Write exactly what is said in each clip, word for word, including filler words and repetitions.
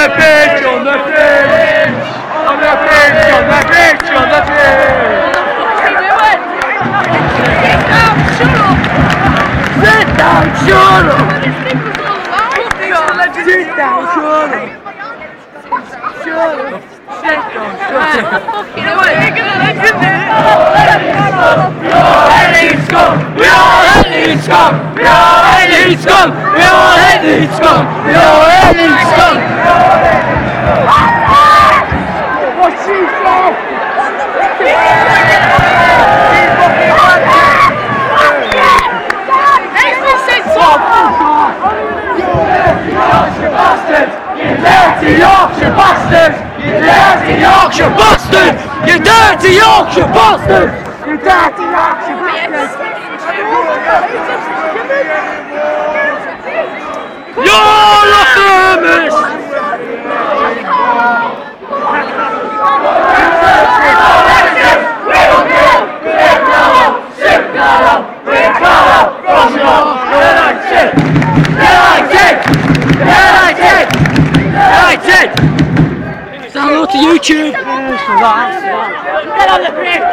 the pitch, on the pitch, on the pitch, on the pitch, on the pitch. Sit down, shut up. Sit down, shut up. Shut up. Sit down, shut up. You know what? You're gonna like it there. We all hate scum. We all hate scum. We all hate scum. We all hate scum. We all hate scum. What's she for? Yorkshire bastards! You dirty Yorkshire bastards! You dirty Yorkshire bastards! You dirty Yorkshire bastards! You're a famous! Say hello to YouTube! Get on the pitch!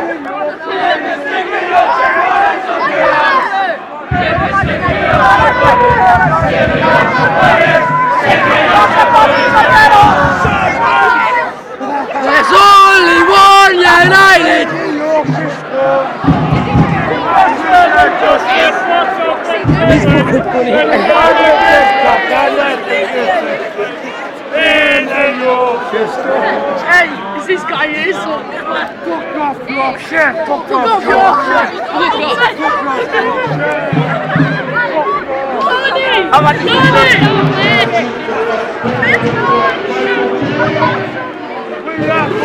There's only one United! He's fucking funny. Hey, is this guy here? So fuck off, Yorkshire! Fuck off, Yorkshire! I'm like, we are